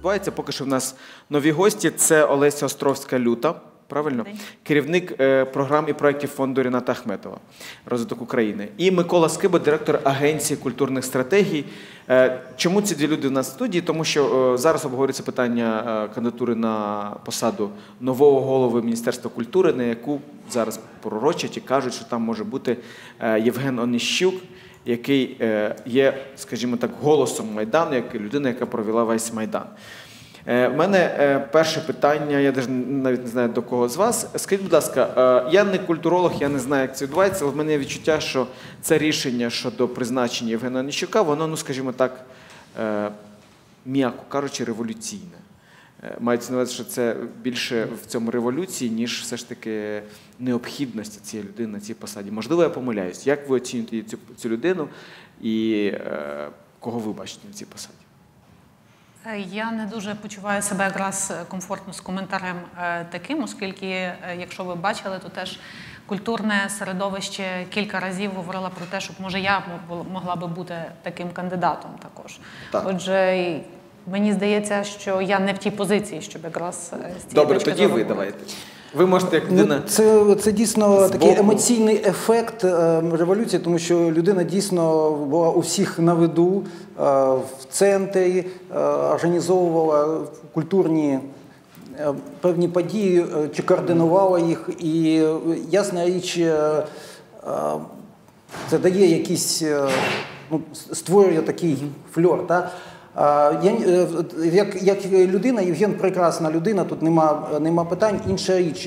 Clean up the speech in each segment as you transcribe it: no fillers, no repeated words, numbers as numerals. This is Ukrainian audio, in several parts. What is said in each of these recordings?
відбувається. Поки що в нас нові гості. Це Олеся Островська-Люта, правильно? Керівник програм і проєктів фонду Ріната Ахметова «Розвиток України». І Микола Скиба, директор Агенції культурних стратегій. Чому ці дві люди в нас в студії? Тому що зараз обговорюється питання кандидатури на посаду нового голови Міністерства культури, на яку зараз пророчать і кажуть, що там може бути Євген Оніщук, який є, скажімо так, голосом Майдану, як людина, яка провела весь Майдан. У мене перше питання, я навіть не знаю до кого з вас. Скажіть, будь ласка, я не культуролог, я не знаю, як це відбувається, але в мене є відчуття, що це рішення щодо призначення Євгена Оніщука, воно, ну, скажімо так, м'яко кажучи, революційне. Мається на увазі, що це більше в цьому революції, ніж все ж таки необхідності цієї людини на цій посаді. Можливо, я помиляюсь. Як ви оцінюєте цю людину і кого ви бачите на цій посаді? Я не дуже почуваю себе якраз комфортно з коментарем таким, оскільки, якщо ви бачили, то теж культурне середовище кілька разів говорило про те, щоб, може, я могла би бути таким кандидатом також. Так. Отже, мені здається, що я не в тій позиції, щоб якраз з цієї Добре, точки тоді зору ви давайте. Ви можете як людина... Це дійсно такий емоційний ефект революції, тому що людина дійсно була у всіх на виду, в центрі, організовувала культурні певні події, чи координувала їх. І ясна річ, це дає якийсь, створює такий фльор, так? Як людина, Євген прекрасна людина, тут нема питань. Інша річ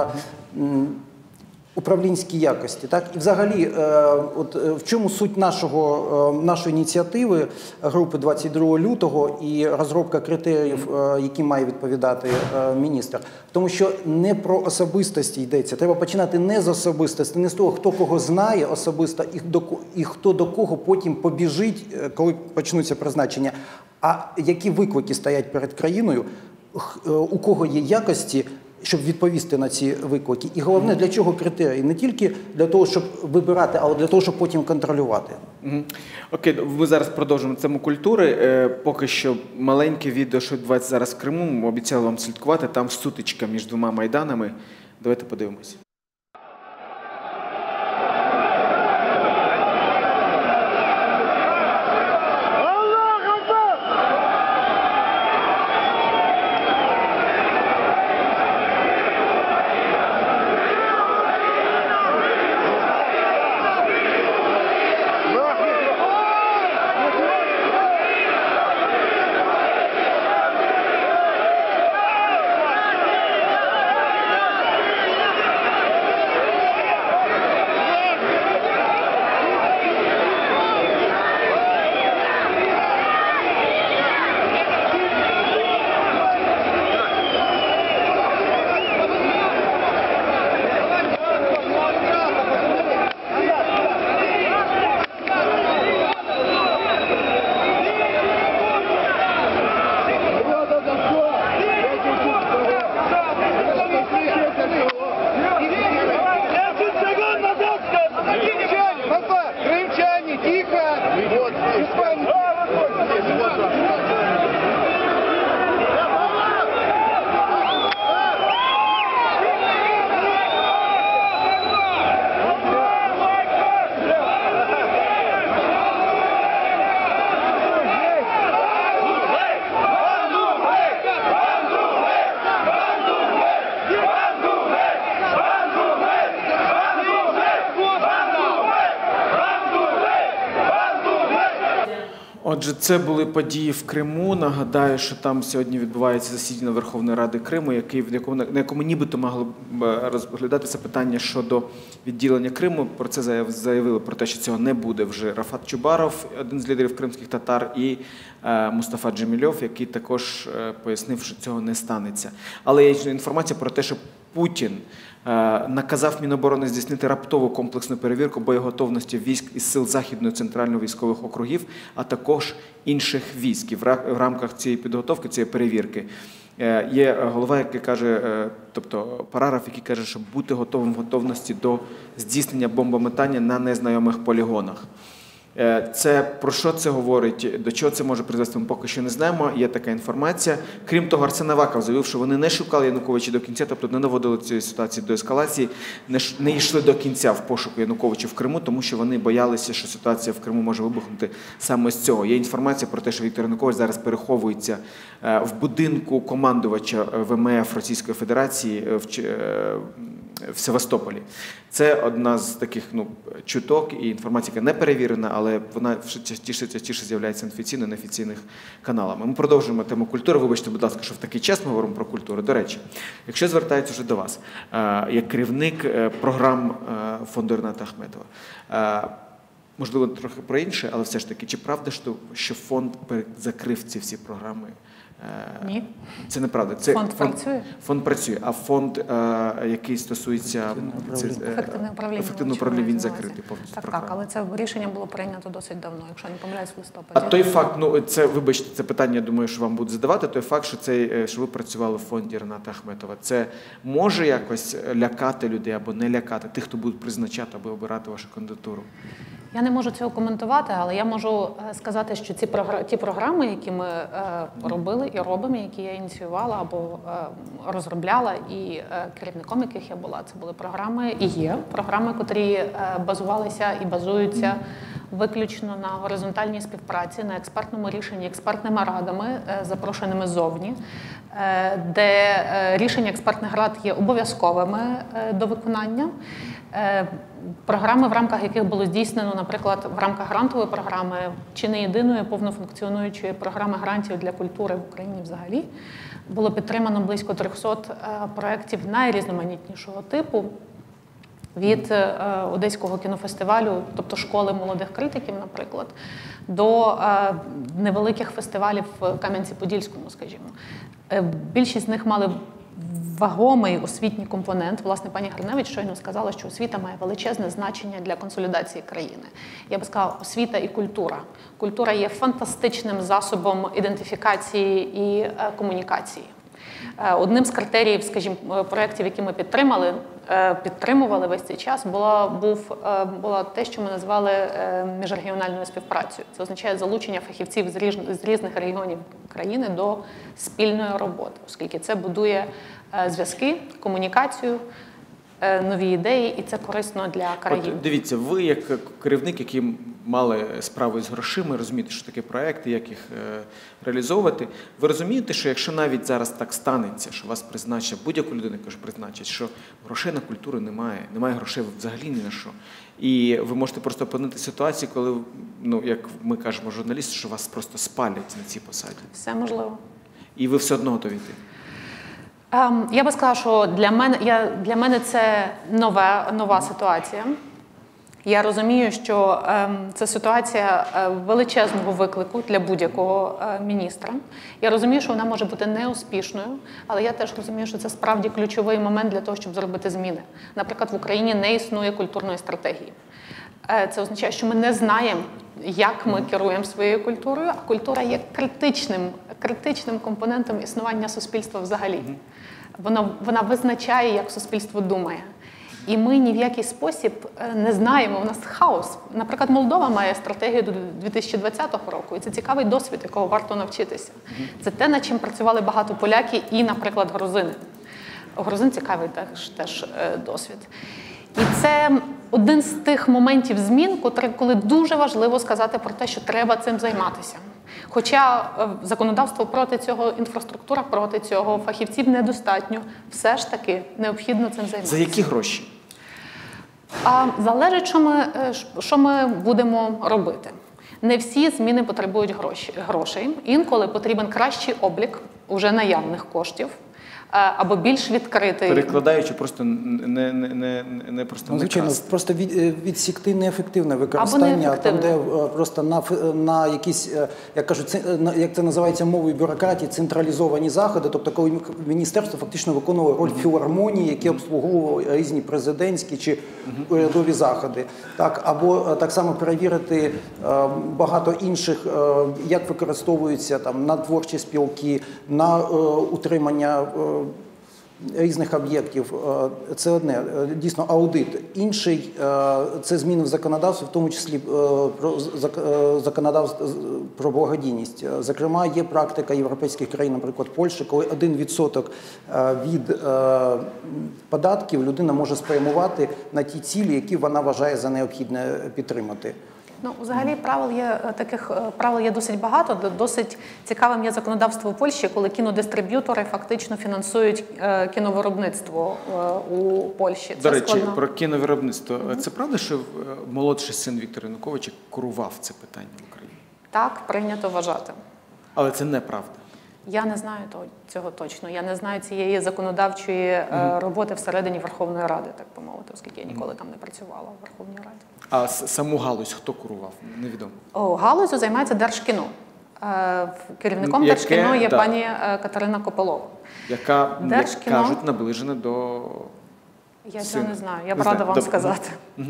– управлінські якості. Так? І взагалі, от в чому суть нашої ініціативи групи 22 лютого і розробка критеріїв, які має відповідати міністр? Тому що не про особистості йдеться. Треба починати не з особистості, не з того, хто кого знає особисто і хто до кого потім побіжить, коли почнуться призначення. А які виклики стоять перед країною, у кого є якості, щоб відповісти на ці виклики. І головне, для чого критерії? Не тільки для того, щоб вибирати, але для того, щоб потім контролювати. Окей, ми зараз продовжимо тему культури. Поки що маленьке відео, що відбувається зараз в Криму. Ми обіцяли вам слідкувати. Там сутичка між двома майданами. Давайте подивимося. Отже, це були події в Криму. Нагадаю, що там сьогодні відбувається засідання Верховної Ради Криму, на якому нібито могло б розглядатися питання щодо відділення Криму. Про це заявили, про те, що цього не буде вже Рафат Чубаров, один з лідерів кримських татар, і Мустафа Джемільов, який також пояснив, що цього не станеться. Але є інформація про те, що Путін наказав Міноборони здійснити раптову комплексну перевірку боєготовності військ із сил Західної центральної військових округів, а також інших військ. І в рамках цієї підготовки, цієї перевірки, є голова, який каже, тобто Параров, який каже, щоб бути готовим в готовності до здійснення бомбометання на незнайомих полігонах. Це про що це говорить, до чого це може призвести, ми поки що не знаємо, є така інформація. Крім того, Арсен Аваков заявив, що вони не шукали Януковича до кінця, тобто не наводили цієї ситуації до ескалації, не йшли до кінця в пошуку Януковича в Криму, тому що вони боялися, що ситуація в Криму може вибухнути саме з цього. Є інформація про те, що Віктор Янукович зараз переховується в будинку командувача ВМФ Російської Федерації в Севастополі. Це одна з таких чуток і інформація, яка не перевірена, але вона частіше з'являється офіційно, неофіційних каналами. Ми продовжуємо тему культури. Вибачте, будь ласка, що в такий час ми говоримо про культуру. До речі, якщо звертаються вже до вас, як керівник програм фонду Ріната Ахметова, можливо, трохи про інше, але все ж таки, чи правда, що фонд закрив ці всі програми? Ні. Це неправда. Фонд працює? Фонд працює, а фонд, який стосується ефективного управління, він закритий повністю. Так, але це рішення було прийнято досить давно, якщо не помиляюсь, в листопаді. А той факт, вибачте, це питання, я думаю, що вам будуть задавати, той факт, що ви працювали в фонді Ріната Ахметова, це може якось лякати людей або не лякати тих, хто будуть призначати або обирати вашу кандидатуру? Я не можу цього коментувати, але я можу сказати, що ті програми, які ми робили і робимо, які я ініціювала або розробляла, і керівником яких я була, це були програми і є програми, котрі базувалися і базуються виключно на горизонтальній співпраці, на експертному рішенні, експертними радами, запрошеними ззовні, де рішення експертних рад є обов'язковими до виконання. Програми, в рамках яких було здійснено, наприклад, в рамках грантової програми, чи не єдиної повнофункціонуючої програми грантів для культури в Україні взагалі, було підтримано близько 300 проєктів найрізноманітнішого типу, від Одеського кінофестивалю, тобто школи молодих критиків, наприклад, до невеликих фестивалів в Кам'янці-Подільському, скажімо. Більшість з них мали вагомий освітній компонент. Власне, пані Гриневич щойно сказала, що освіта має величезне значення для консолідації країни. Я би сказала, освіта і культура. Культура є фантастичним засобом ідентифікації і комунікації. Одним з критеріїв, скажімо, проєктів, які ми підтримували весь цей час, було те, що ми назвали міжрегіональною співпрацею. Це означає залучення фахівців з різних регіонів країни до спільної роботи, оскільки це будує зв'язки, комунікацію, нові ідеї, і це корисно для країни. От дивіться, ви як керівник, який мали справу з грошима, розумієте, що таке проекти, як їх реалізовувати. Ви розумієте, що якщо навіть зараз так станеться, що вас призначать, будь-яку людину, яку ж призначать, що грошей на культуру немає грошей взагалі ні на що. І ви можете просто опинити ситуацію, коли, як ми кажемо, журналісти, що вас просто спалять на цій посаді. Все можливо. І ви все одно готові йти. Я би сказала, що для мене це нова ситуація. Я розумію, що це ситуація величезного виклику для будь-якого міністра. Я розумію, що вона може бути неуспішною, але я теж розумію, що це справді ключовий момент для того, щоб зробити зміни. Наприклад, в Україні не існує культурної стратегії. Це означає, що ми не знаємо, як ми керуємо своєю культурою, а культура є критичним компонентом існування суспільства взагалі. Вона визначає, як суспільство думає. І ми ні в який спосіб не знаємо, у нас хаос. Наприклад, Молдова має стратегію до 2020 року, і це цікавий досвід, якого варто навчитися. Це те, над чим працювали багато поляки і, наприклад, грузини. Грузин цікавий теж досвід. І це один з тих моментів змін, коли дуже важливо сказати про те, що треба цим займатися. Хоча законодавство проти цього, інфраструктура проти цього, фахівців недостатньо, все ж таки необхідно цим займатися. За які гроші? Залежить, що ми будемо робити. Не всі зміни потребують грошей. Інколи потрібен кращий облік уже наявних коштів, або більш відкритий. Перекладаючи, просто не просто звичайно, просто відсікти неефективне використання, там, де просто на якісь, як кажуть, як це називається мовою бюрократії, централізовані заходи, тобто коли міністерство фактично виконувало роль філармонії, які обслуговували різні президентські чи урядові заходи. Так, або так само перевірити багато інших, як використовуються там, на творчі спілки, на утримання різних об'єктів – це одне, дійсно аудит. Інший – це зміни в законодавстві, в тому числі про законодавство про благодійність. Зокрема, є практика європейських країн, наприклад, Польщі, коли 1% від податків людина може спрямувати на ті цілі, які вона вважає за необхідне підтримати. Ну, взагалі таких правил є досить багато. Досить цікавим є законодавство у Польщі, коли кінодистриб'ютори фактично фінансують кіновиробництво у Польщі. До речі, про кіновиробництво. Це правда, що молодший син Віктора Януковича курував це питання в Україні? Так, прийнято вважати. Але це неправда. Я не знаю цього точно. Я не знаю цієї законодавчої роботи всередині Верховної Ради, так би мовити, оскільки я ніколи там не працювала в Верховній Раді. А саму галузь хто курував? Невідомо. Галузю займається Держкіно. Керівником Держкіно є пані Катерина Копилова. Яка, як кажуть, наближена до Я цього не знаю, я б рада вам сказати.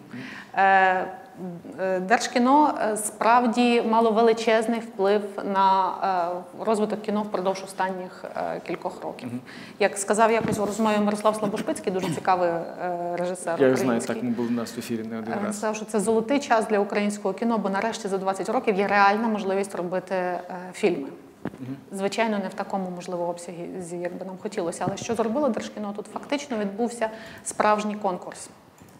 Держкіно справді мало величезний вплив на розвиток кіно впродовж останніх кількох років. Як сказав якось у розмові Мирослав Слабошпицький, дуже цікавий режисер український. Я знаю, так ми були в нас в ефірі не один раз. Він сказав, що це золотий час для українського кіно, бо нарешті за 20 років є реальна можливість робити фільми. Звичайно, не в такому, можливо, обсязі, як би нам хотілося. Але що зробило Держкіно? Тут фактично відбувся справжній конкурс,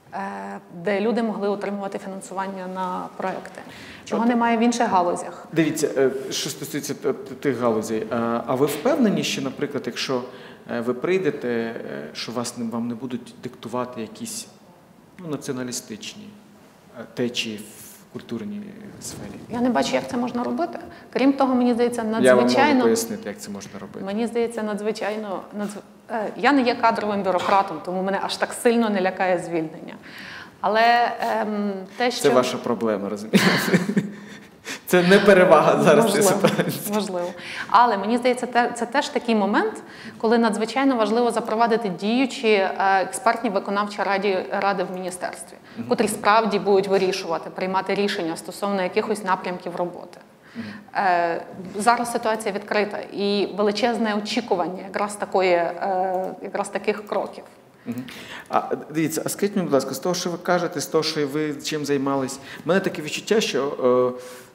де люди могли отримувати фінансування на проекти. Чого немає в інших галузях. Дивіться, що стосується тих галузей. А ви впевнені, що, наприклад, якщо ви прийдете, що вам не будуть диктувати якісь націоналістичні течії в культурній сфері? Я не бачу, як це можна робити. Крім того, мені здається, надзвичайно... Я вам можу пояснити, як це можна робити. Мені здається, надзвичайно... Я не є кадровим бюрократом, тому мене аж так сильно не лякає звільнення. Але те, що... Це ваша проблема, розумієте? Це не перевага зараз цієї ситуації. Можливо. Але мені здається, це теж такий момент, коли надзвичайно важливо запровадити діючі експертні виконавчі ради в міністерстві, котрі справді будуть вирішувати, приймати рішення стосовно якихось напрямків роботи. Зараз ситуація відкрита і величезне очікування якраз таких кроків. Дивіться, а скажіть мені, будь ласка, з того, що ви кажете, з того, що ви чим займались, в мене таке відчуття, що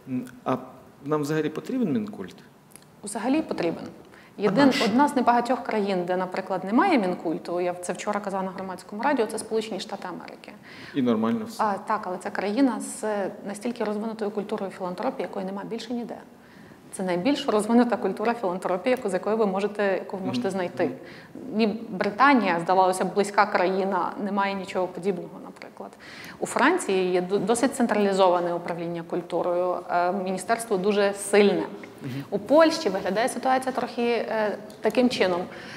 нам взагалі потрібен Мінкульт? Взагалі потрібен. Одна з небагатьох країн, де, наприклад, немає Мінкульту, я це вчора казала на громадському радіо, це Сполучені Штати Америки. І нормально все. Так, але це країна з настільки розвинутою культурою філантропії, якої немає більше ніде. Це найбільш розвинута культура філантропії, яку ви можете знайти. Ні, Британія, здавалося б, близька країна, немає нічого подібного, наприклад. У Франції є досить централізоване управління культурою, міністерство дуже сильне. У Польщі виглядає ситуація трохи таким чином.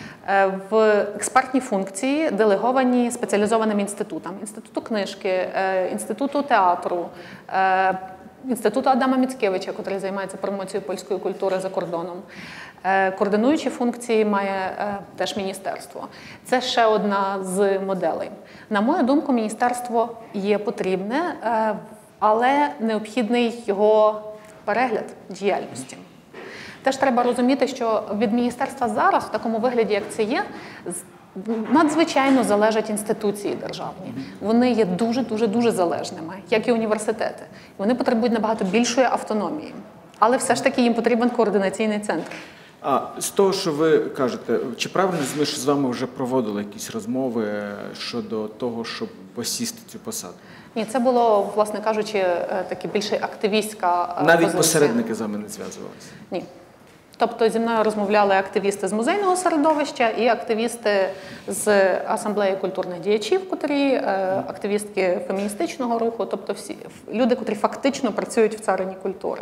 В експертні функції делеговані спеціалізованим інститутам. Інституту книжки, Інституту театру, Інституту Адама Міцкевича, який займається промоцією польської культури за кордоном. Координуючі функції має теж міністерство. Це ще одна з моделей. На мою думку, міністерство є потрібне, але необхідний його перегляд діяльності. Теж треба розуміти, що від міністерства зараз, в такому вигляді, як це є, надзвичайно залежать інституції державні. Вони є дуже залежними, як і університети. Вони потребують набагато більшої автономії. Але все ж таки їм потрібен координаційний центр. З того, що ви кажете, чи правильно ми з вами вже проводили якісь розмови щодо того, щоб посісти цю посаду? Ні, це було, власне кажучи, таки більше активістська позиція. Навіть посередники з вами не зв'язувалися? Ні. Тобто зі мною розмовляли активісти з музейного середовища і активісти з Асамблеї культурних діячів, котрі активістки феміністичного руху, тобто всі люди, котрі фактично працюють в царині культури.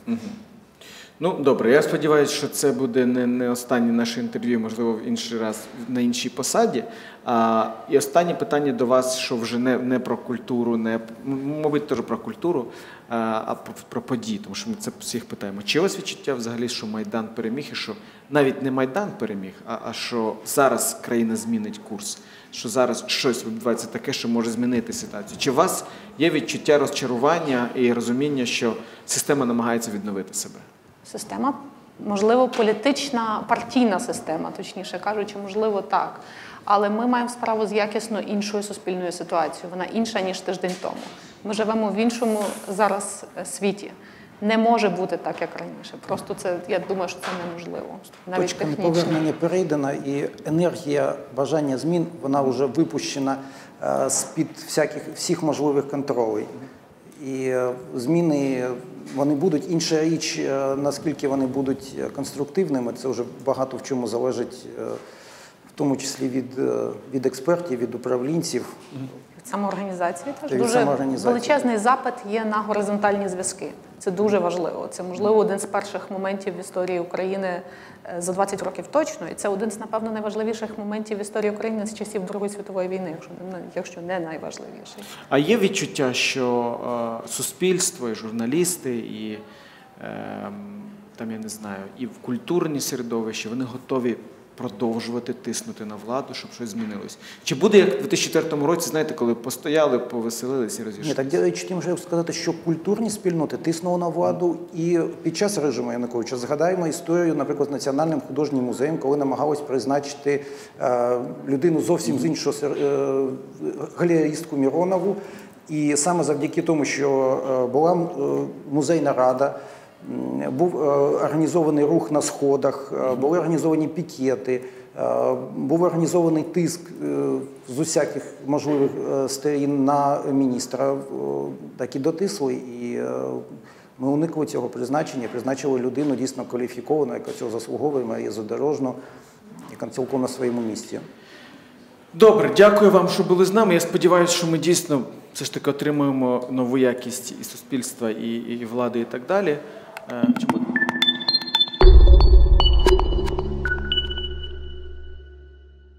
Ну, добре, я сподіваюся, що це буде не останнє наше інтерв'ю, можливо, в інший раз на іншій посаді. І останнє питання до вас, що вже не про культуру, мабуть, теж про культуру, а про події, тому що ми це всіх питаємо. Чи у вас відчуття взагалі, що Майдан переміг, і що навіть не Майдан переміг, а що зараз країна змінить курс, що зараз щось відбувається таке, що може змінити ситуацію? Чи у вас є відчуття розчарування і розуміння, що система намагається відновити себе? Система Можливо, політична партійна система, точніше кажучи, можливо, так. Але ми маємо справу з якісно іншою суспільною ситуацією. Вона інша, ніж тиждень тому. Ми живемо в іншому зараз світі. Не може бути так, як раніше. Просто це, я думаю, що це неможливо. Навіть Точка технічно. неповернення перейдена, і енергія бажання змін, вона вже випущена з-під всіх можливих контролей. І зміни, вони будуть. Інша річ, наскільки вони будуть конструктивними, це вже багато в чому залежить, в тому числі від експертів, від управлінців. Від самоорганізації теж Від дуже самоорганізації. величезний запит є на горизонтальні зв'язки. Це дуже важливо. Це, можливо, один з перших моментів в історії України за 20 років точно. І це один з, напевно, найважливіших моментів в історії України з часів Другої світової війни, якщо не найважливіший. А є відчуття, що суспільство, і журналісти, і там, я не знаю, і в культурні середовища, вони готові продовжувати тиснути на владу, щоб щось змінилось? Чи буде, як в 2004 році, знаєте, коли постояли, повеселились і розійшлися? Ні, так діючи тим, що сказати, що культурні спільноти тиснули на владу і під час режиму Януковича. Згадаємо історію, наприклад, з Національним художнім музеєм, коли намагалось призначити людину зовсім з іншого, галеристку Міронову. І саме завдяки тому, що була музейна рада, був організований рух на сходах, були організовані пікети, був організований тиск з усяких можливих сторін на міністра, так і дотисли. І ми уникли цього призначення, призначили людину дійсно кваліфіковану, яка цього заслуговує, Марію Задорожну, яка цілком на своєму місці. Добре, дякую вам, що були з нами. Я сподіваюся, що ми дійсно все ж таки отримуємо нову якість і суспільства, і влади, і так далі. Чому?